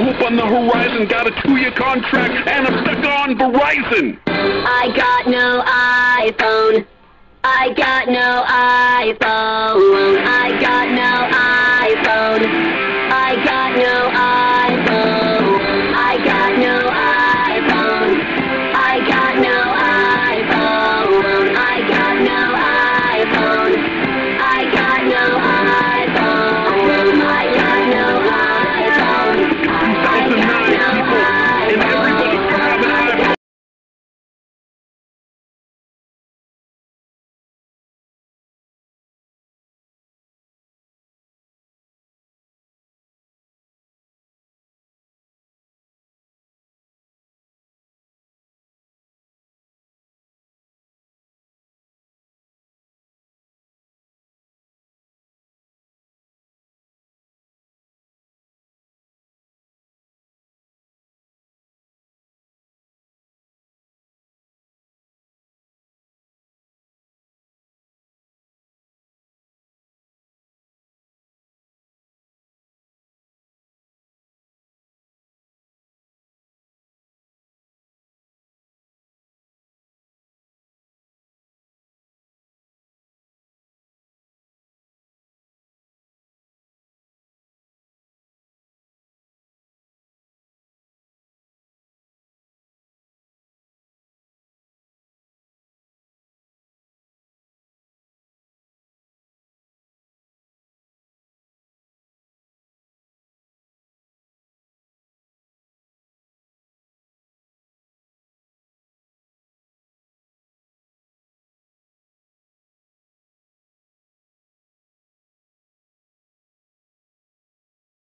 hoop on the horizon. Got a 2-year contract and I'm stuck on Verizon. I got no iPhone. I got no iPhone. I got no